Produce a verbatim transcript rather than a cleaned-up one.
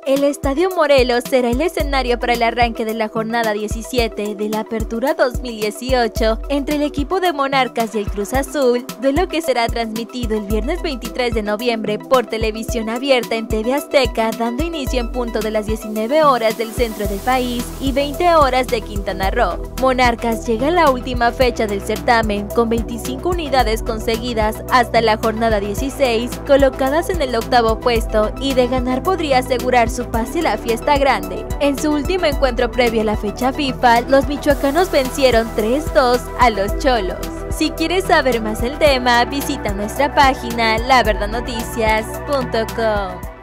El Estadio Morelos será el escenario para el arranque de la jornada diecisiete de la Apertura dos mil dieciocho entre el equipo de Monarcas y el Cruz Azul, duelo que será transmitido el viernes veintitrés de noviembre por televisión abierta en T V Azteca, dando inicio en punto de las diecinueve horas del centro del país y veinte horas de Quintana Roo. Monarcas llega a la última fecha del certamen con veinticinco unidades conseguidas hasta la jornada dieciséis, colocadas en el octavo puesto, y de ganar podría asegurar su pase a la fiesta grande. En su último encuentro previo a la fecha FIFA, los michoacanos vencieron tres dos a los Cholos. Si quieres saber más del tema, visita nuestra página la verdad noticias punto com.